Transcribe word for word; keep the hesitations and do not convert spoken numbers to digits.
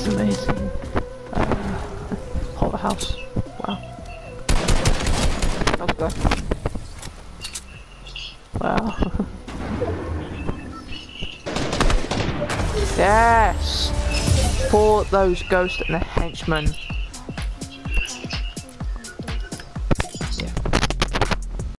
this amazing uh, horror house. Wow. Okay. Wow. Yes! For those ghosts and the henchmen.